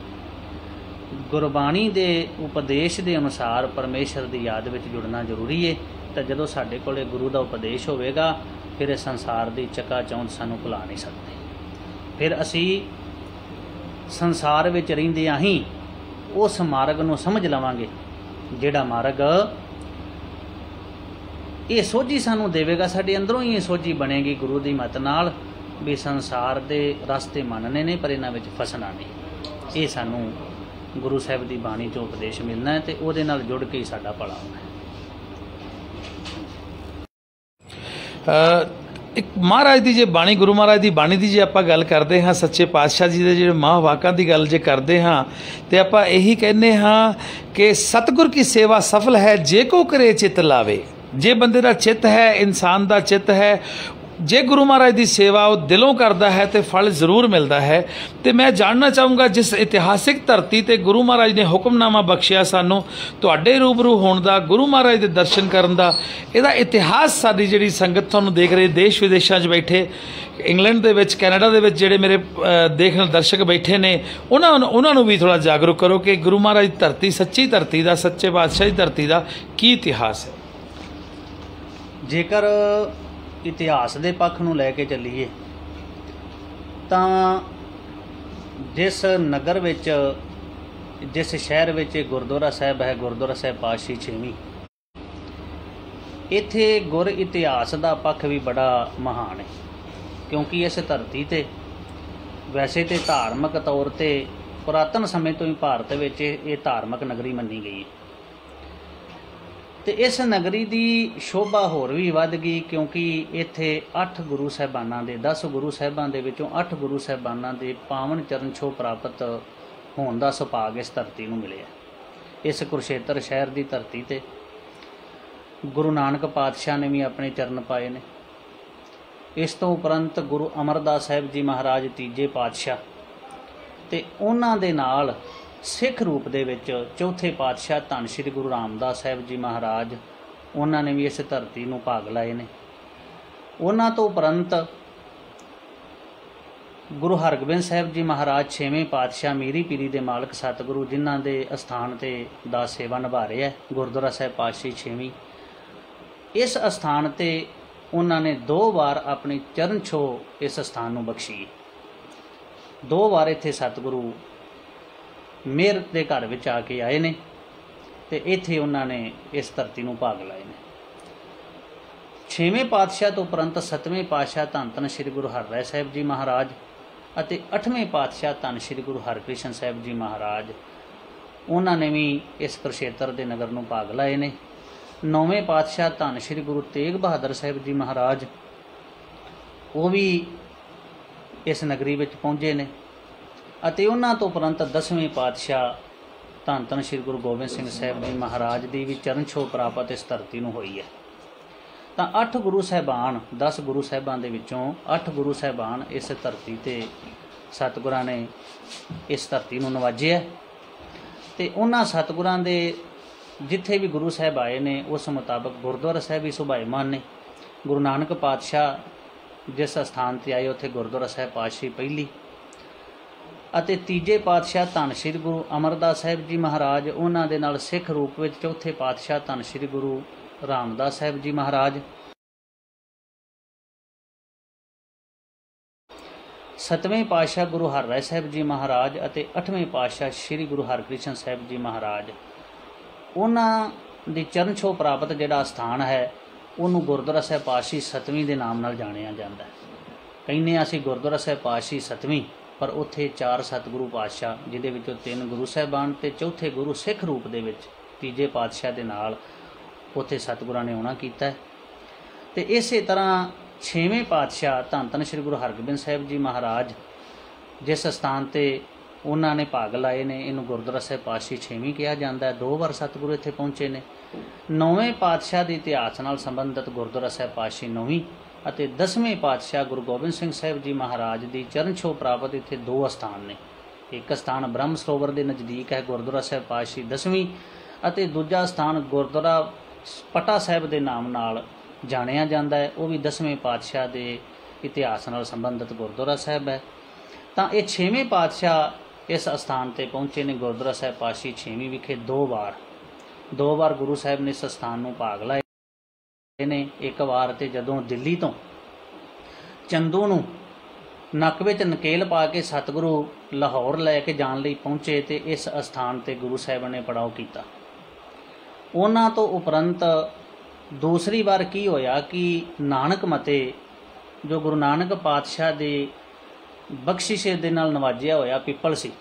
ਗੁਰਬਾਣੀ ਦੇ ਉਪਦੇਸ਼ ਦੇ ਅਨੁਸਾਰ ਪਰਮੇਸ਼ਰ ਦੀ ਯਾਦ ਵਿੱਚ ਜੁੜਨਾ ਜ਼ਰੂਰੀ ਹੈ। ਤਾਂ ਜਦੋਂ ਸਾਡੇ ਕੋਲ ਗੁਰੂ ਦਾ ਉਪਦੇਸ਼ ਹੋਵੇਗਾ, ਫਿਰ ਇਹ ਸੰਸਾਰ ਦੀ ਚਕਾਚੌਂਧ ਸਾਨੂੰ ਭੁਲਾ ਨਹੀਂ ਸਕਦੇ। ਫਿਰ ਅਸੀਂ ਸੰਸਾਰ ਵਿੱਚ ਰਹਿੰਦਿਆਂ ਹੀ ਉਸ ਮਾਰਗ ਨੂੰ ਸਮਝ ਲਵਾਂਗੇ, ਜਿਹੜਾ ਮਾਰਗ ਇਹ ਸੋਝੀ ਸਾਨੂੰ ਦੇਵੇਗਾ। ਸਾਡੇ ਅੰਦਰੋਂ ਹੀ ਇਹ ਸੋਝੀ ਬਣੇਗੀ ਗੁਰੂ ਦੀ ਮੱਤ ਨਾਲ, ਵੀ ਸੰਸਾਰ ਦੇ ਰਸਤੇ ਮੰਨਣੇ ਨੇ, ਪਰ ਇਹਨਾਂ ਵਿੱਚ ਫਸਣਾ ਨਹੀਂ। ਇਹ ਸਾਨੂੰ ਗੁਰੂ ਸਾਹਿਬ ਦੀ ਬਾਣੀ 'ਚੋਂ ਉਪਦੇਸ਼ ਮਿਲਣਾ ਹੈ, ਤੇ ਉਹਦੇ ਨਾਲ ਜੁੜ ਕੇ ਹੀ ਸਾਡਾ ਭਲਾ ਹੋਣਾ ਹੈ। ਇੱਕ ਮਹਾਰਾਜ ਦੀ ਜੇ ਬਾਣੀ, ਗੁਰੂ ਮਹਾਰਾਜ ਦੀ ਬਾਣੀ ਦੀ ਜੇ ਆਪਾਂ ਗੱਲ ਕਰਦੇ ਹਾਂ, ਸੱਚੇ ਪਾਤਸ਼ਾਹ ਜੀ ਦੇ ਜਿਹੜੇ ਮਹਾਂਵਾਕਾਂ ਦੀ ਗੱਲ ਜੇ ਕਰਦੇ ਹਾਂ ਤੇ ਆਪਾਂ ਇਹੀ ਕਹਿੰਦੇ ਹਾਂ ਕਿ ਸਤਿਗੁਰ ਕੀ ਸੇਵਾ ਸਫਲ ਹੈ ਜੇ ਕੋ ਕਰੇ ਚਿੱਤ ਲਾਵੇ। ਜੇ ਬੰਦੇ ਦਾ ਚਿੱਤ ਹੈ, ਇਨਸਾਨ ਦਾ ਚਿੱਤ ਹੈ, ਜੇ ਗੁਰੂ ਮਹਾਰਾਜ ਦੀ ਸੇਵਾ ਉਹ ਦਿਲੋਂ ਕਰਦਾ ਹੈ ਤੇ ਫਲ ਜ਼ਰੂਰ ਮਿਲਦਾ ਹੈ। ਤੇ ਮੈਂ ਜਾਣਨਾ ਚਾਹੂੰਗਾ, ਜਿਸ ਇਤਿਹਾਸਿਕ ਧਰਤੀ ਤੇ ਗੁਰੂ ਮਹਾਰਾਜ ਨੇ ਹੁਕਮਨਾਮਾ ਬਖਸ਼ਿਆ ਸਾਨੂੰ ਤੁਹਾਡੇ ਰੂਬਰੂ ਹੋਣ ਦਾ, ਗੁਰੂ ਮਹਾਰਾਜ ਦੇ ਦਰਸ਼ਨ ਕਰਨ ਦਾ, ਇਹਦਾ ਇਤਿਹਾਸ ਸਾਡੀ ਜਿਹੜੀ ਸੰਗਤ ਤੁਹਾਨੂੰ ਦੇਖ ਰਹੇ ਦੇਸ਼ ਵਿਦੇਸ਼ਾਂ 'ਚ ਬੈਠੇ, ਇੰਗਲੈਂਡ ਦੇ ਵਿੱਚ, ਕੈਨੇਡਾ ਦੇ ਵਿੱਚ ਜਿਹੜੇ ਮੇਰੇ ਦੇਖਣ ਦਰਸ਼ਕ ਬੈਠੇ ਨੇ, ਉਹਨਾਂ ਨੂੰ ਵੀ ਥੋੜ੍ਹਾ ਜਾਗਰੂਕ ਕਰੋ ਕਿ ਗੁਰੂ ਮਹਾਰਾਜ ਦੀ ਧਰਤੀ, ਸੱਚੀ ਧਰਤੀ ਦਾ, ਸੱਚੇ ਪਾਤਸ਼ਾਹ ਦੀ ਧਰਤੀ ਦਾ ਕੀ ਇਤਿਹਾਸ ਹੈ। ਜੇਕਰ ਇਤਿਹਾਸ ਦੇ ਪੱਖ ਨੂੰ ਲੈ ਕੇ ਚੱਲੀਏ ਤਾਂ ਜਿਸ ਨਗਰ ਵਿੱਚ, ਜਿਸ ਸ਼ਹਿਰ ਵਿੱਚ ਗੁਰਦੁਆਰਾ ਸਾਹਿਬ ਹੈ, ਗੁਰਦੁਆਰਾ ਸਾਹਿਬ ਪਾਤਸ਼ਾਹੀ ਛੇਵੀਂ, ਇੱਥੇ ਗੁਰ ਇਤਿਹਾਸ ਦਾ ਪੱਖ ਵੀ ਬੜਾ ਮਹਾਨ ਹੈ। ਕਿਉਂਕਿ ਇਸ ਧਰਤੀ ਤੇ ਵੈਸੇ ਤਾਂ ਧਾਰਮਿਕ ਤੌਰ 'ਤੇ ਪੁਰਾਤਨ ਸਮੇਂ ਤੋਂ ਹੀ ਭਾਰਤ ਵਿੱਚ ਇਹ ਧਾਰਮਿਕ ਨਗਰੀ ਮੰਨੀ ਗਈ ਹੈ। ਤੇ ਇਸ ਨਗਰੀ ਦੀ ਸ਼ੋਭਾ ਹੋਰ ਵੀ ਵੱਧ ਗਈ ਕਿਉਂਕਿ ਇੱਥੇ 8 ਗੁਰੂ ਸਾਹਿਬਾਨਾਂ ਦੇ, 10 ਗੁਰੂ ਸਾਹਿਬਾਂ ਦੇ ਵਿੱਚੋਂ 8 ਗੁਰੂ ਸਾਹਿਬਾਨਾਂ ਦੇ ਪਾਵਨ ਚਰਨ ਛੋਹ ਪ੍ਰਾਪਤ ਹੋਣ ਦਾ ਸੁਭਾਗ ਇਸ ਧਰਤੀ ਨੂੰ ਮਿਲਿਆ। ਇਸ ਕੁਰੂਕਸ਼ੇਤਰ ਸ਼ਹਿਰ ਦੀ ਧਰਤੀ ਤੇ ਗੁਰੂ ਨਾਨਕ ਪਾਤਸ਼ਾਹ ਨੇ ਵੀ ਆਪਣੇ ਚਰਨ ਪਾਏ ਨੇ। ਇਸ ਤੋਂ ਉਪਰੰਤ ਗੁਰੂ ਅਮਰਦਾਸ ਸਾਹਿਬ ਜੀ ਮਹਾਰਾਜ ਤੀਜੇ ਪਾਤਸ਼ਾਹ ਤੇ ਉਹਨਾਂ ਦੇ ਨਾਲ ਸਿੱਖ ਰੂਪ ਦੇ ਵਿੱਚ ਚੌਥੇ ਪਾਤਸ਼ਾਹ ਧੰਨ ਸ਼੍ਰੀ ਗੁਰੂ ਰਾਮਦਾਸ ਸਾਹਿਬ ਜੀ ਮਹਾਰਾਜ, ਉਹਨਾਂ ਨੇ ਵੀ ਇਸ ਧਰਤੀ ਨੂੰ ਭਾਗ ਲਾਏ ਨੇ। ਉਹਨਾਂ ਤੋਂ ਉਪਰੰਤ ਗੁਰੂ ਹਰਗੋਬਿੰਦ ਸਾਹਿਬ ਜੀ ਮਹਾਰਾਜ ਛੇਵੇਂ ਪਾਤਸ਼ਾਹ, ਮੀਰੀ ਪੀਰੀ ਦੇ ਮਾਲਕ ਸਤਿਗੁਰੂ, ਜਿਨ੍ਹਾਂ ਦੇ ਅਸਥਾਨ ਤੇ ਦਾ ਸੇਵਾ ਨਿਭਾ ਰਹੇ ਹੈ ਗੁਰਦੁਆਰਾ ਸਾਹਿਬ ਪਾਤਸ਼ਾਹੀ ਛੇਵੀਂ, ਇਸ ਅਸਥਾਨ ਤੇ ਉਹਨਾਂ ਨੇ 2 ਵਾਰ ਆਪਣੀ ਚਰਨ ਛੋਹ ਇਸ ਅਸਥਾਨ ਨੂੰ ਬਖਸ਼ੀ। 2 ਵਾਰ ਇੱਥੇ ਸਤਿਗੁਰੂ ਮੇਰ ਦੇ ਘਰ ਵਿੱਚ ਆ ਕੇ ਆਏ ਨੇ ਤੇ ਇੱਥੇ ਉਹਨਾਂ ਨੇ ਇਸ ਧਰਤੀ ਨੂੰ ਭਾਗ ਲਾਏ ਨੇ। 6ਵੇਂ ਪਾਤਸ਼ਾਹ ਤੋਂ ਉਪਰੰਤ 7ਵੇਂ ਪਾਤਸ਼ਾਹ ਧੰਨ ਧੰਨ ਸ਼੍ਰੀ ਗੁਰੂ ਹਰਿਰਾਏ ਸਾਹਿਬ ਜੀ ਮਹਾਰਾਜ ਅਤੇ 8ਵੇਂ ਪਾਤਸ਼ਾਹ ਧੰਨ ਸ਼੍ਰੀ ਗੁਰੂ ਹਰਕ੍ਰਿਸ਼ਨ ਸਾਹਿਬ ਜੀ ਮਹਾਰਾਜ, ਉਹਨਾਂ ਨੇ ਵੀ ਇਸ ਕੁਰੂਕਸ਼ੇਤਰ ਦੇ ਨਗਰ ਨੂੰ ਭਾਗ ਲਾਏ ਨੇ। 9ਵੇਂ ਪਾਤਸ਼ਾਹ ਧੰਨ ਸ਼੍ਰੀ ਗੁਰੂ ਤੇਗ ਬਹਾਦਰ ਸਾਹਿਬ ਜੀ ਮਹਾਰਾਜ, ਉਹ ਵੀ ਇਸ ਨਗਰੀ ਵਿੱਚ ਪਹੁੰਚੇ ਨੇ। ਅਤੇ ਉਹਨਾਂ ਤੋਂ ਉਪਰੰਤ 10ਵੇਂ ਪਾਤਸ਼ਾਹ ਧੰਨ ਧੰਨ ਸ਼੍ਰੀ ਗੁਰੂ ਗੋਬਿੰਦ ਸਿੰਘ ਸਾਹਿਬ ਜੀ ਮਹਾਰਾਜ ਦੀ ਵੀ ਚਰਨ ਛੋਹ ਪ੍ਰਾਪਤ ਇਸ ਧਰਤੀ ਨੂੰ ਹੋਈ ਹੈ। ਤਾਂ 8 ਗੁਰੂ ਸਾਹਿਬਾਨ, 10 ਗੁਰੂ ਸਾਹਿਬਾਂ ਦੇ ਵਿੱਚੋਂ 8 ਗੁਰੂ ਸਾਹਿਬਾਨ ਇਸ ਧਰਤੀ ਤੇ ਸਤਿਗੁਰਾਂ ਨੇ ਇਸ ਧਰਤੀ ਨੂੰ ਨਵਾਜਿਆ। ਤੇ ਉਹਨਾਂ ਸਤਿਗੁਰਾਂ ਦੇ ਜਿੱਥੇ ਵੀ ਗੁਰੂ ਸਾਹਿਬ ਆਏ ਨੇ ਉਸ ਮੁਤਾਬਕ ਗੁਰਦੁਆਰਾ ਸਾਹਿਬ ਵੀ ਸੁਭਾਈਮਾਨ ਨੇ। ਗੁਰੂ ਨਾਨਕ ਪਾਤਸ਼ਾਹ ਜਿਸ ਅਸਥਾਨ ਤੇ ਆਏ ਉੱਥੇ ਗੁਰਦੁਆਰਾ ਸਾਹਿਬ ਪਾਤਸ਼ਾਹੀ ਪਹਿਲੀ, ਅਤੇ ਤੀਜੇ ਪਾਤਸ਼ਾਹ ਧੰਨ ਸ਼੍ਰੀ ਗੁਰੂ ਅਮਰਦਾਸ ਸਾਹਿਬ ਜੀ ਮਹਾਰਾਜ, ਉਹਨਾਂ ਦੇ ਨਾਲ ਸਿੱਖ ਰੂਪ ਵਿੱਚ ਚੌਥੇ ਪਾਤਸ਼ਾਹ ਧੰਨ ਸ਼੍ਰੀ ਗੁਰੂ ਰਾਮਦਾਸ ਸਾਹਿਬ ਜੀ ਮਹਾਰਾਜ, 7ਵੇਂ ਪਾਤਸ਼ਾਹ ਗੁਰੂ ਹਰਿਰਾਏ ਸਾਹਿਬ ਜੀ ਮਹਾਰਾਜ ਅਤੇ 8ਵੇਂ ਪਾਤਸ਼ਾਹ ਸ਼੍ਰੀ ਗੁਰੂ ਹਰਕ੍ਰਿਸ਼ਨ ਸਾਹਿਬ ਜੀ ਮਹਾਰਾਜ, ਉਹਨਾਂ ਦੀ ਚਰਨ ਛੋਹ ਪ੍ਰਾਪਤ ਜਿਹੜਾ ਸਥਾਨ ਹੈ ਉਹਨੂੰ ਗੁਰਦੁਆਰਾ ਸਾਹਿਬ ਪਾਤਸ਼ਾਹੀ 7ਵੀਂ ਦੇ ਨਾਮ ਨਾਲ ਜਾਣਿਆ ਜਾਂਦਾ ਹੈ। ਕਹਿੰਦੇ ਅਸੀਂ ਗੁਰਦੁਆਰਾ ਸਾਹਿਬ ਪਾਤਸ਼ਾਹੀ 7ਵੀਂ, ਪਰ ਉੱਥੇ 4 ਸਤਿਗੁਰੂ ਪਾਤਸ਼ਾਹ, ਜਿਹਦੇ ਵਿੱਚੋਂ 3 ਗੁਰੂ ਸਾਹਿਬਾਨ ਤੇ ਚੌਥੇ ਗੁਰੂ ਸਿੱਖ ਰੂਪ ਦੇ ਵਿੱਚ ਤੀਜੇ ਪਾਤਸ਼ਾਹ ਦੇ ਨਾਲ ਉੱਥੇ ਸਤਿਗੁਰਾਂ ਨੇ ਆਉਣਾ ਕੀਤਾ ਹੈ। ਤੇ ਇਸੇ ਤਰ੍ਹਾਂ 6ਵੇਂ ਪਾਤਸ਼ਾਹ ਧੰਨ ਧੰਨ ਸ਼੍ਰੀ ਗੁਰੂ ਹਰਗੋਬਿੰਦ ਸਾਹਿਬ ਜੀ ਮਹਾਰਾਜ, ਜਿਸ ਸਥਾਨ ਤੇ ਉਹਨਾਂ ਨੇ ਭਾਗ ਲਾਏ ਨੇ, ਇਹਨੂੰ ਗੁਰਦੁਆਰਾ ਸਾਹਿਬ ਪਾਤਸ਼ਾਹੀ 6ਵੀਂ ਕਿਹਾ ਜਾਂਦਾ ਹੈ। 2 ਵਾਰ ਸਤਿਗੁਰੂ ਇੱਥੇ ਪਹੁੰਚੇ ਨੇ। 9ਵੇਂ ਪਾਤਸ਼ਾਹ ਦੇ ਇਤਿਹਾਸ ਨਾਲ ਸੰਬੰਧਿਤ ਗੁਰਦੁਆਰਾ ਸਾਹਿਬ ਪਾਤਸ਼ਾਹੀ 9ਵੀਂ ਅਤੇ 10ਵੇਂ ਪਾਤਸ਼ਾਹ ਗੁਰੂ ਗੋਬਿੰਦ ਸਿੰਘ ਸਾਹਿਬ ਜੀ ਮਹਾਰਾਜ ਦੀ ਚਰਨ ਛੋਹ ਪ੍ਰਾਪਤ ਇੱਥੇ 2 ਸਥਾਨ ਨੇ। ਇੱਕ ਸਥਾਨ ਬ੍ਰਹਮ ਸਰੋਵਰ ਦੇ ਨਜ਼ਦੀਕ ਹੈ ਗੁਰਦੁਆਰਾ ਸਾਹਿਬ ਪਾਤਸ਼ਾਹੀ 10ਵੀਂ, ਅਤੇ ਦੂਜਾ ਸਥਾਨ ਗੁਰਦੁਆਰਾ ਪਟਾ ਸਾਹਿਬ ਦੇ ਨਾਮ ਨਾਲ ਜਾਣਿਆ ਜਾਂਦਾ ਹੈ, ਉਹ ਵੀ 10ਵੇਂ ਪਾਤਸ਼ਾਹ ਦੇ ਇਤਿਹਾਸ ਨਾਲ ਸੰਬੰਧਿਤ ਗੁਰਦੁਆਰਾ ਸਾਹਿਬ ਹੈ। ਤਾਂ ਇਹ 6ਵੇਂ ਪਾਤਸ਼ਾਹ ਇਸ ਅਸਥਾਨ ਤੇ ਪਹੁੰਚੇ ਨੇ ਗੁਰਦੁਆਰਾ ਸਾਹਿਬ ਪਾਤਸ਼ਾਹੀ 6ਵੀਂ ਵਿਖੇ 2 ਵਾਰ ਗੁਰੂ ਸਾਹਿਬ ਨੇ ਇਸ ਅਸਥਾਨ ਨੂੰ ਭਾਗ ਲਾਏ ਨੇ। ਇੱਕ ਵਾਰ ਤੇ ਜਦੋਂ ਦਿੱਲੀ ਤੋਂ ਚੰਦੂ ਨੂੰ ਨੱਕ ਵਿੱਚ ਨਕੇਲ ਪਾ ਕੇ ਸਤਿਗੁਰੂ ਲਾਹੌਰ ਲੈ ਕੇ ਜਾਣ ਲਈ ਪਹੁੰਚੇ ਤੇ ਇਸ ਅਸਥਾਨ ਤੇ ਗੁਰੂ ਸਾਹਿਬ ਨੇ ਪੜਾਅ ਕੀਤਾ। ਉਹਨਾਂ ਤੋਂ ਉਪਰੰਤ ਦੂਸਰੀ ਵਾਰ ਕੀ ਹੋਇਆ ਕਿ ਨਾਨਕ ਮਤੇ, ਜੋ ਗੁਰੂ ਨਾਨਕ ਪਾਤਸ਼ਾਹ ਦੇ ਬਖਸ਼ਿਸ਼ ਦੇ ਨਾਲ ਨਵਾਜਿਆ ਹੋਇਆ ਪਿੱਪਲ ਸੀ,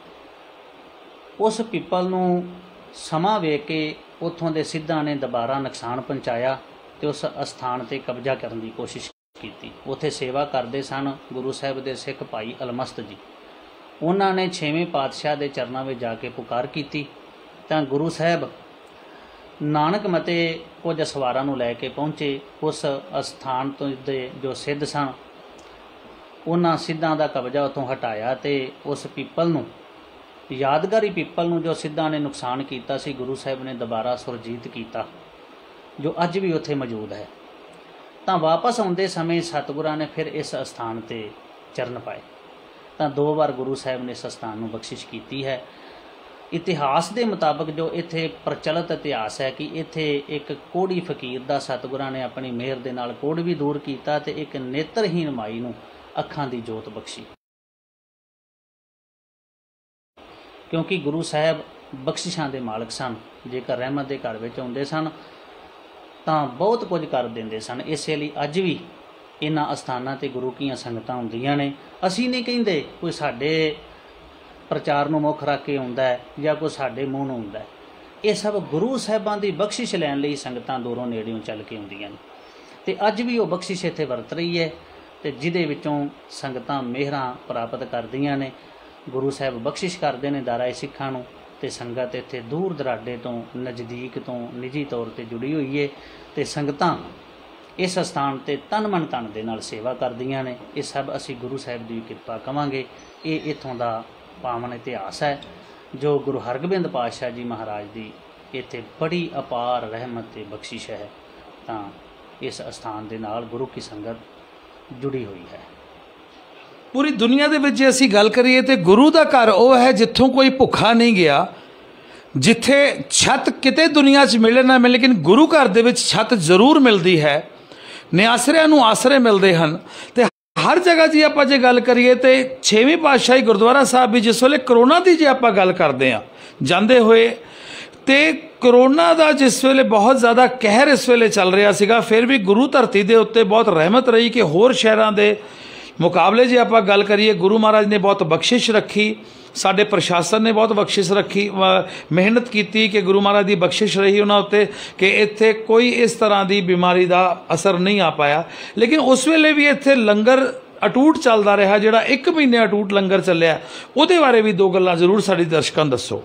ਉਸ ਪਿੱਪਲ ਨੂੰ ਸਮਾਂ ਵੇਖ ਕੇ ਉੱਥੋਂ ਦੇ ਸਿੱਧਾਂ ਨੇ ਦੁਬਾਰਾ ਨੁਕਸਾਨ ਪਹੁੰਚਾਇਆ ਤੇ ਉਸ ਅਸਥਾਨ ਤੇ ਕਬਜ਼ਾ ਕਰਨ ਦੀ ਕੋਸ਼ਿਸ਼ ਕੀਤੀ। ਉੱਥੇ ਸੇਵਾ ਕਰਦੇ ਸਨ ਗੁਰੂ ਸਾਹਿਬ ਦੇ ਸਿੱਖ ਭਾਈ ਅਲਮਸਤ ਜੀ। ਉਹਨਾਂ ਨੇ 6ਵੇਂ ਪਾਤਸ਼ਾਹ ਦੇ ਚਰਨਾਂ ਵਿੱਚ ਜਾ ਕੇ ਪੁਕਾਰ ਕੀਤੀ ਤਾਂ ਗੁਰੂ ਸਾਹਿਬ ਨਾਨਕ ਮਤੇ ਕੁਝ ਸਵਾਰਾਂ ਨੂੰ ਲੈ ਕੇ ਪਹੁੰਚੇ। ਉਸ ਅਸਥਾਨ ਤੋਂ ਦੇ ਜੋ ਸਿੱਧ ਸਨ ਉਹਨਾਂ ਸਿੱਧਾਂ ਦਾ ਕਬਜ਼ਾ ਉੱਥੋਂ ਹਟਾਇਆ ਤੇ ਉਸ ਪੀਪਲ ਨੂੰ, ਯਾਦਗਾਰੀ ਪੀਪਲ ਨੂੰ ਜੋ ਸਿੱਧਾਂ ਨੇ ਨੁਕਸਾਨ ਕੀਤਾ ਸੀ, ਗੁਰੂ ਸਾਹਿਬ ਨੇ ਦੁਬਾਰਾ ਸੁਰਜੀਤ ਕੀਤਾ, ਜੋ ਅੱਜ ਵੀ ਉੱਥੇ ਮੌਜੂਦ ਹੈ। ਤਾਂ ਵਾਪਸ ਆਉਂਦੇ ਸਮੇਂ ਸਤਿਗੁਰਾਂ ਨੇ ਫਿਰ ਇਸ ਅਸਥਾਨ 'ਤੇ ਚਰਨ ਪਾਏ। ਤਾਂ 2 ਵਾਰ ਗੁਰੂ ਸਾਹਿਬ ਨੇ ਇਸ ਅਸਥਾਨ ਨੂੰ ਬਖਸ਼ਿਸ਼ ਕੀਤੀ ਹੈ। ਇਤਿਹਾਸ ਦੇ ਮੁਤਾਬਕ ਜੋ ਇੱਥੇ ਪ੍ਰਚਲਿਤ ਇਤਿਹਾਸ ਹੈ ਕਿ ਇੱਥੇ ਇੱਕ ਕੋਹੜੀ ਫਕੀਰ ਦਾ ਸਤਿਗੁਰਾਂ ਨੇ ਆਪਣੀ ਮਿਹਰ ਦੇ ਨਾਲ ਕੋਹੜ ਵੀ ਦੂਰ ਕੀਤਾ ਤੇ ਇੱਕ ਨੇਤਰਹੀਨ ਮਾਈ ਨੂੰ ਅੱਖਾਂ ਦੀ ਜੋਤ ਬਖਸ਼ੀ। ਕਿਉਂਕਿ ਗੁਰੂ ਸਾਹਿਬ ਬਖਸ਼ਿਸ਼ਾਂ ਦੇ ਮਾਲਕ ਸਨ। ਜੇਕਰ ਰਹਿਮਤ ਦੇ ਘਰ ਵਿੱਚ ਆਉਂਦੇ ਸਨ ਤਾਂ ਬਹੁਤ ਕੁਝ ਕਰ ਦਿੰਦੇ ਸਨ। ਇਸੇ ਲਈ ਅੱਜ ਵੀ ਇਹਨਾਂ ਅਸਥਾਨਾਂ 'ਤੇ ਗੁਰੂ ਕੀਆਂ ਸੰਗਤਾਂ ਹੁੰਦੀਆਂ ਨੇ। ਅਸੀਂ ਨਹੀਂ ਕਹਿੰਦੇ ਕੋਈ ਸਾਡੇ ਪ੍ਰਚਾਰ ਨੂੰ ਮੁੱਖ ਰੱਖ ਕੇ ਆਉਂਦਾ ਹੈ ਜਾਂ ਕੋਈ ਸਾਡੇ ਮੂੰਹ ਨੂੰ ਆਉਂਦਾ ਹੈ। ਇਹ ਸਭ ਗੁਰੂ ਸਾਹਿਬਾਂ ਦੀ ਬਖਸ਼ਿਸ਼ ਲੈਣ ਲਈ ਸੰਗਤਾਂ ਦੂਰੋਂ ਨੇੜਿਓਂ ਚੱਲ ਕੇ ਆਉਂਦੀਆਂ ਨੇ ਤੇ ਅੱਜ ਵੀ ਉਹ ਬਖਸ਼ਿਸ਼ ਇੱਥੇ ਵਰਤ ਰਹੀ ਹੈ ਤੇ ਜਿਹਦੇ ਵਿੱਚੋਂ ਸੰਗਤਾਂ ਮਿਹਰਾਂ ਪ੍ਰਾਪਤ ਕਰਦੀਆਂ ਨੇ। ਗੁਰੂ ਸਾਹਿਬ ਬਖਸ਼ਿਸ਼ ਕਰਦੇ ਨੇ ਦਾਰਾ ਸਿੱਖਾਂ ਨੂੰ ਤੇ ਸੰਗਤ ਇੱਥੇ ਦੂਰ ਦਰਾਡੇ ਤੋਂ, ਨਜ਼ਦੀਕ ਤੋਂ ਨਿੱਜੀ ਤੌਰ 'ਤੇ ਜੁੜੀ ਹੋਈ ਹੈ ਤੇ ਸੰਗਤਾਂ ਇਸ ਅਸਥਾਨ 'ਤੇ ਤਨ ਮਨ ਧਨ ਦੇ ਨਾਲ ਸੇਵਾ ਕਰਦੀਆਂ ਨੇ। ਇਹ ਸਭ ਅਸੀਂ ਗੁਰੂ ਸਾਹਿਬ ਦੀ ਕਿਰਪਾ ਕਵਾਂਗੇ। ਇਹ ਇੱਥੋਂ ਦਾ ਪਾਵਨ ਇਤਿਹਾਸ ਹੈ ਜੋ ਗੁਰੂ ਹਰਗੋਬਿੰਦ ਪਾਤਸ਼ਾਹ ਜੀ ਮਹਾਰਾਜ ਦੀ ਇੱਥੇ ਬੜੀ ਅਪਾਰ ਰਹਿਮਤ ਤੇ ਬਖਸ਼ਿਸ਼ ਹੈ। ਤਾਂ ਇਸ ਅਸਥਾਨ ਦੇ ਨਾਲ ਗੁਰੂ ਕੀ ਸੰਗਤ ਜੁੜੀ ਹੋਈ ਹੈ। ਪੂਰੀ ਦੁਨੀਆ ਦੇ ਵਿੱਚ ਜੇ ਅਸੀਂ ਗੱਲ ਕਰੀਏ ਤੇ ਗੁਰੂ ਦਾ ਘਰ ਉਹ ਹੈ ਜਿੱਥੋਂ ਕੋਈ ਭੁੱਖਾ ਨਹੀਂ ਗਿਆ, ਜਿੱਥੇ ਛੱਤ ਕਿਤੇ ਦੁਨੀਆ 'ਚ ਮਿਲੇ ਨਾ ਮਿਲੇ ਲੇਕਿਨ ਗੁਰੂ ਘਰ ਦੇ ਵਿੱਚ ਛੱਤ ਜ਼ਰੂਰ ਮਿਲਦੀ ਹੈ। ਨਿਆਸਰਿਆਂ ਨੂੰ ਆਸਰੇ ਮਿਲਦੇ ਹਨ ਤੇ ਹਰ ਜਗ੍ਹਾ ਜੀ ਆਪਾਂ ਜੇ ਗੱਲ ਕਰੀਏ ਤੇ 6ਵੀਂ ਪਾਤਸ਼ਾਹੀ ਗੁਰਦੁਆਰਾ ਸਾਹਿਬ ਵੀ ਜਿਸ ਵੇਲੇ ਕਰੋਨਾ ਦੀ ਜੇ ਆਪਾਂ ਗੱਲ ਕਰਦੇ ਹਾਂ ਜਾਂਦੇ ਹੋਏ ਤੇ ਕਰੋਨਾ ਦਾ ਜਿਸ ਵੇਲੇ ਬਹੁਤ ਜ਼ਿਆਦਾ ਕਹਿਰ ਇਸ ਵੇਲੇ ਚੱਲ ਰਿਹਾ ਸੀਗਾ, ਫਿਰ ਵੀ ਗੁਰੂ ਧਰਤੀ ਦੇ ਉੱਤੇ ਬਹੁਤ ਰਹਿਮਤ ਰਹੀ ਕਿ ਹੋਰ ਸ਼ਹਿਰਾਂ ਦੇ ਮੁਕਾਬਲੇ ਜੇ ਆਪਾਂ ਗੱਲ ਕਰੀਏ ਗੁਰੂ ਮਹਾਰਾਜ ਨੇ ਬਹੁਤ ਬਖਸ਼ਿਸ਼ ਰੱਖੀ, ਸਾਡੇ ਪ੍ਰਸ਼ਾਸਨ ਨੇ ਬਹੁਤ ਬਖਸ਼ਿਸ਼ ਰੱਖੀ, ਮਿਹਨਤ ਕੀਤੀ ਕਿ ਗੁਰੂ ਮਹਾਰਾਜ ਦੀ ਬਖਸ਼ਿਸ਼ ਰਹੀ ਉਹਨਾਂ ਉੱਤੇ ਕਿ ਇੱਥੇ ਕੋਈ ਇਸ ਤਰ੍ਹਾਂ ਦੀ ਬਿਮਾਰੀ ਦਾ ਅਸਰ ਨਹੀਂ ਆ ਪਾਇਆ। ਲੇਕਿਨ ਉਸ ਵੇਲੇ ਵੀ ਇੱਥੇ ਲੰਗਰ ਅਟੂਟ ਚੱਲਦਾ ਰਿਹਾ, ਜਿਹੜਾ 1 ਮਹੀਨੇ ਅਟੂਟ ਲੰਗਰ ਚੱਲਿਆ, ਉਹਦੇ ਬਾਰੇ ਵੀ 2 ਗੱਲਾਂ ਜ਼ਰੂਰ ਸਾਡੀ ਦਰਸ਼ਕਾਂ ਨੂੰ ਦੱਸੋ।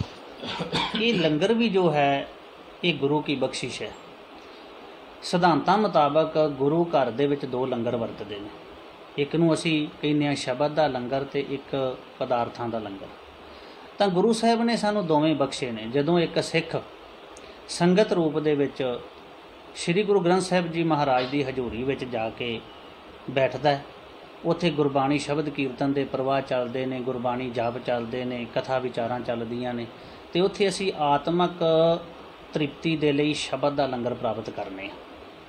ਇਹ ਲੰਗਰ ਵੀ ਜੋ ਹੈ ਇਹ ਗੁਰੂ ਕੀ ਬਖਸ਼ਿਸ਼ ਹੈ। ਸਿਧਾਂਤਾਂ ਮੁਤਾਬਕ ਗੁਰੂ ਘਰ ਦੇ ਵਿੱਚ 2 ਲੰਗਰ ਵਰਤਦੇ ਨੇ। ਇੱਕ ਨੂੰ ਅਸੀਂ ਕਹਿੰਦੇ ਹਾਂ ਸ਼ਬਦ ਦਾ ਲੰਗਰ ਤੇ ਇੱਕ ਪਦਾਰਥਾਂ ਦਾ ਲੰਗਰ। ਤਾਂ ਗੁਰੂ ਸਾਹਿਬ ਨੇ ਸਾਨੂੰ ਦੋਵੇਂ ਬਖਸ਼ੇ ਨੇ। ਜਦੋਂ ਇੱਕ ਸਿੱਖ ਸੰਗਤ ਰੂਪ ਦੇ ਵਿੱਚ ਸ੍ਰੀ ਗੁਰੂ ਗ੍ਰੰਥ ਸਾਹਿਬ ਜੀ ਮਹਾਰਾਜ ਦੀ ਹਜ਼ੂਰੀ ਵਿੱਚ ਜਾ ਕੇ ਬੈਠਦਾ ਹੈ, ਉੱਥੇ ਗੁਰਬਾਣੀ ਸ਼ਬਦ ਕੀਰਤਨ ਦੇ ਪ੍ਰਵਾਹ ਚੱਲਦੇ ਨੇ, ਗੁਰਬਾਣੀ ਜਾਪ ਚੱਲਦੇ ਨੇ, ਕਥਾ ਵਿਚਾਰਾਂ ਚੱਲਦੀਆਂ ਨੇ ਤੇ ਉੱਥੇ ਅਸੀਂ ਆਤਮਕ ਤ੍ਰਿਪਤੀ ਦੇ ਲਈ ਸ਼ਬਦ ਦਾ ਲੰਗਰ ਪ੍ਰਾਪਤ ਕਰਨੇ ਆ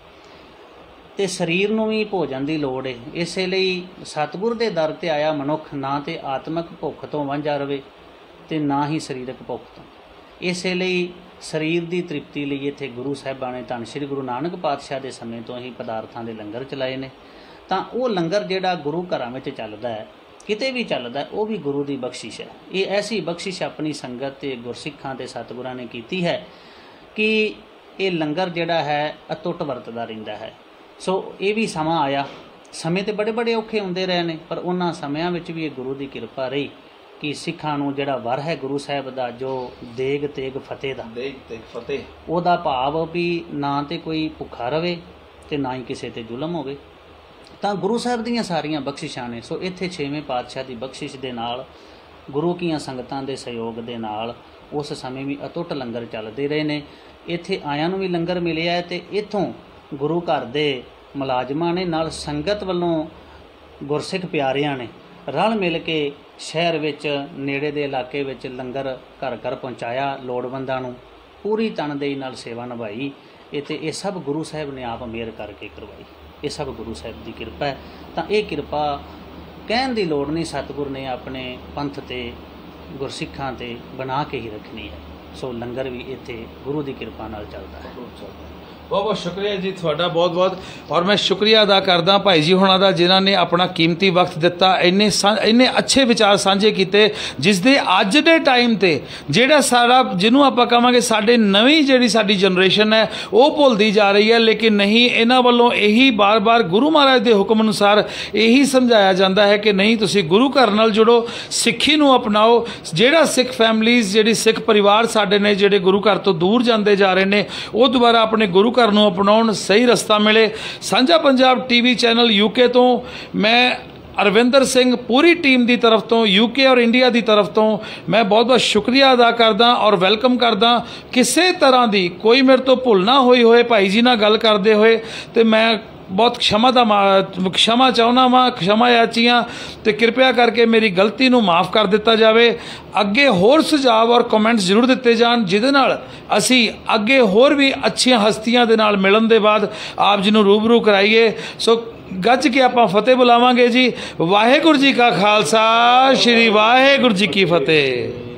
ਤੇ ਸਰੀਰ ਨੂੰ ਵੀ ਭੋਜਨ ਦੀ ਲੋੜ ਹੈ। ਇਸੇ ਲਈ ਸਤਿਗੁਰ ਦੇ ਦਰ ਤੇ ਆਇਆ ਮਨੁੱਖ ਨਾ ਤੇ ਆਤਮਕ ਭੁੱਖ ਤੋਂ ਵਾਂਝਾ ਰਵੇ ਤੇ ਨਾ ਹੀ ਸਰੀਰਕ ਭੁੱਖ ਤੋਂ। ਇਸੇ ਲਈ ਸਰੀਰ ਦੀ ਤ੍ਰਿਪਤੀ ਲਈ ਇੱਥੇ ਗੁਰੂ ਸਾਹਿਬਾਂ ਨੇ ਧੰਨ ਸ਼੍ਰੀ ਗੁਰੂ ਨਾਨਕ ਪਾਤਸ਼ਾਹ ਦੇ ਸਮੇਂ ਤੋਂ ਹੀ ਪਦਾਰਥਾਂ ਦੇ ਲੰਗਰ ਚਲਾਏ ਨੇ। ਤਾਂ ਉਹ ਲੰਗਰ ਜਿਹੜਾ ਗੁਰੂ ਘਰਾਂ ਵਿੱਚ ਚੱਲਦਾ ਹੈ, ਕਿਤੇ ਵੀ ਚੱਲਦਾ, ਉਹ ਵੀ ਗੁਰੂ ਦੀ ਬਖਸ਼ਿਸ਼ ਹੈ। ਇਹ ਐਸੀ ਬਖਸ਼ਿਸ਼ ਆਪਣੀ ਸੰਗਤ ਤੇ ਗੁਰਸਿੱਖਾਂ ਤੇ ਸਤਿਗੁਰਾਂ ਨੇ ਕੀਤੀ ਹੈ ਕਿ ਇਹ ਲੰਗਰ ਜਿਹੜਾ ਹੈ ਅਟੁੱਟ ਵਰਤਦਾ ਰਹਿੰਦਾ ਹੈ। ਸੋ ਇਹ ਵੀ ਸਮਾਂ ਆਇਆ, ਸਮੇਂ ਤੇ ਬੜੇ ਔਖੇ ਹੁੰਦੇ ਰਹੇ ਨੇ, ਪਰ ਉਹਨਾਂ ਸਮਿਆਂ ਵਿੱਚ ਵੀ ਇਹ ਗੁਰੂ ਦੀ ਕਿਰਪਾ ਰਹੀ ਕਿ ਸਿੱਖਾਂ ਨੂੰ ਜਿਹੜਾ ਵਰ ਹੈ ਗੁਰੂ ਸਾਹਿਬ ਦਾ, ਜੋ ਦੇਗ ਤੇਗ ਫਤਿਹ ਦਾ, ਦੇਗ ਤੇਗ ਫਤਿਹ, ਉਹਦਾ ਭਾਵ ਵੀ ਨਾ ਤੇ ਕੋਈ ਭੁੱਖਾ ਰਵੇ ਤੇ ਨਾ ਹੀ ਕਿਸੇ ਤੇ ਜ਼ੁਲਮ ਹੋਵੇ। ਤਾਂ ਗੁਰੂ ਸਾਹਿਬ ਦੀਆਂ ਸਾਰੀਆਂ ਬਖਸ਼ਿਸ਼ਾਂ ਨੇ। ਸੋ ਇੱਥੇ 6ਵੇਂ ਪਾਤਸ਼ਾਹ ਦੀ ਬਖਸ਼ਿਸ਼ ਦੇ ਨਾਲ, ਗੁਰੂ ਕੀਆਂ ਸੰਗਤਾਂ ਦੇ ਸਹਿਯੋਗ ਦੇ ਨਾਲ ਉਸ ਸਮੇਂ ਵੀ ਅਟੁੱਟ ਲੰਗਰ ਚੱਲਦੇ ਰਹੇ ਨੇ। ਇੱਥੇ ਆਇਆਂ ਨੂੰ ਵੀ ਲੰਗਰ ਮਿਲਿਆ ਹੈ ਤੇ ਇੱਥੋਂ ਗੁਰੂ ਘਰ ਦੇ ਮੁਲਾਜ਼ਮਾਂ ਨੇ ਨਾਲ ਸੰਗਤ ਵੱਲੋਂ ਗੁਰਸਿੱਖ ਪਿਆਰਿਆਂ ਨੇ ਰਲ ਮਿਲ ਕੇ ਸ਼ਹਿਰ ਵਿੱਚ ਨੇੜੇ ਦੇ ਇਲਾਕੇ ਵਿੱਚ ਲੰਗਰ ਘਰ ਘਰ ਪਹੁੰਚਾਇਆ, ਲੋੜਵੰਦਾਂ ਨੂੰ ਪੂਰੀ ਤਨਦੇਹੀ ਨਾਲ ਸੇਵਾ ਨਿਭਾਈ। ਇਹ ਸਭ ਗੁਰੂ ਸਾਹਿਬ ਨੇ ਆਪ ਮਿਹਰ ਕਰਕੇ ਕਰਵਾਈ। ਇਹ ਸਭ ਗੁਰੂ ਸਾਹਿਬ ਦੀ ਕਿਰਪਾ ਹੈ। ਤਾਂ ਇਹ ਕਿਰਪਾ ਕਹਿਣ ਦੀ ਲੋੜ ਨਹੀਂ, ਸਤਿਗੁਰ ਨੇ ਆਪਣੇ ਪੰਥ ਤੇ ਗੁਰਸਿੱਖਾਂ ਤੇ ਬਣਾ ਕੇ ਹੀ ਰੱਖਣੀ ਹੈ। ਸੋ ਲੰਗਰ ਵੀ ਇੱਥੇ ਗੁਰੂ ਦੀ ਕਿਰਪਾ ਨਾਲ ਚੱਲਦਾ ਹੈ। बहुत बहुत शुक्रिया जी थोड़ा बहुत बहुत। और मैं शुक्रिया अदा करदा भाई जी होना दा जिन्हां ने अपना कीमती वक्त दिता, इन्ने अच्छे विचार साझे किए जिस दे अज दे टाइम ते जिहड़ा सारा जिन्हों आपां कहांगे साडे नवीं जिहड़ी साडी जनरेशन है वो भुलदी जा रही है, लेकिन नहीं, इन्हां वल्लों यही बार बार गुरु महाराज के हुक्म अनुसार यही समझाया जाता है कि नहीं तुसीं गुरु घर नाल जुड़ो, सिੱਖੀ नूं अपनाओ। जिहड़ा सिख फैमिलीज़ जिहड़ी सिख परिवार साडे ने जिहड़े गुरु घर तो दूर जाते जा रहे हैं वो दोबारा अपने गुरु घर नूं अपनाउण, सही रस्ता मिले। साझा पंजाब टीवी चैनल यूके तो मैं अरविंदर सिंह पूरी टीम की तरफ तो यूके और इंडिया की तरफ तो मैं बहुत बहुत शुक्रिया अदा करदा और वैलकम करदा। किसी तरह की कोई मेरे तो भुल ना होई होए भाई जी नाल गल करते हुए तो मैं बहुत क्षमा चाहुंदा वां, क्षमा याची हाँ, तो कृपया करके मेरी गलती नूं माफ़ कर दिता जाए। अगे होर सुझाव और कमेंट्स जरूर दिते जान जिहदे नाल असी अगे होर भी अच्छियां हस्तियां दे नाल मिलन दे बाद आप जी नूं रूबरू कराइए। सो गज के आपां फतेह बुलावांगे जी। वाहिगुरू जी का खालसा, श्री वाहिगुरू जी की फतेह।